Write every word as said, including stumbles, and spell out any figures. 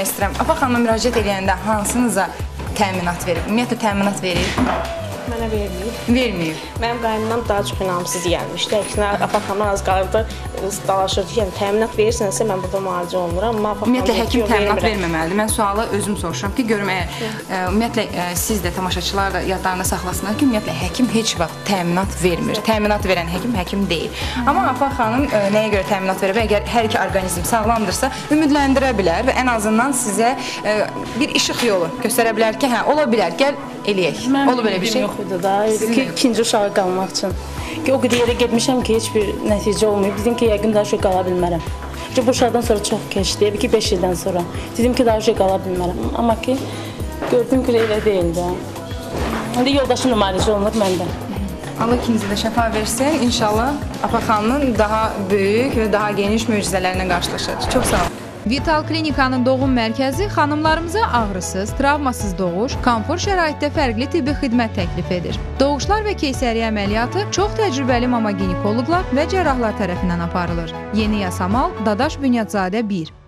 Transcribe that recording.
öyrənmək istəyirəm. Afaq xanıma müraciət edəndə hansınıza təminat verir? Ümumiyyətlə təminat verir? Mənə verməyib. Verməyib. Mənim qaynanam daha çox inamsız gəlmişdi. Əksinə Afaq xanımdan az qalırdı, dalaşırdı. Yəni təminat verirsənsə mən burada müalicə olmuram. Amma Afaq Ümumiyyətlə həkim təminat verməməlidir. Mən sualı özüm soruşuram ki, görüm əgər ümumiyyətlə siz də tamaşaçılar da yadlarında saxlasınlar ki, ümumiyyətlə həkim heç vaxt təminat vermir. Təminat verən həkim həkim deyil. Amma Afaq xanım nəyə görə təminat verib? Əgər hər iki orqanizm sağlamdırsa, ümidləndirə bilər və ən azından sizə bir işıq yolu göstərə bilər ki, hə, ola bilər, gəl eləyək. Olur belə bir şey? Yox idi da, ki, ikinci uşağı qalmaq üçün. O qədər yerə getmişəm ki, heç bir nəticə olmayıb. Dedim ki, yəqin daha çox qala bilmərəm. Bu uşaqdan sonra çox keçdi, ki, beş ildən sonra. Dedim ki, daha çox qala bilmərəm. Amma ki, gördüm ki, elə deyil də. İndi yoldaşımla müalicə olunur məndə. Allah ikinizə də şəfa versin. İnşallah Afaq xanımın daha böyük və daha geniş möcüzələrlə qarşılaşacaq. Çox sağ olun. Vital Klinikanın doğum mərkəzi xanımlarımıza ağrısız, travmasız doğuş, komfort şəraitdə fərqli tibbi xidmət təklif edir. Doğuşlar və keysəriyyə əməliyyatı çox təcrübəli mama ginekoloqlar və cərrahlar tərəfindən aparılır. Yeni Yasamal, Dadaş Bünyadzadə bir.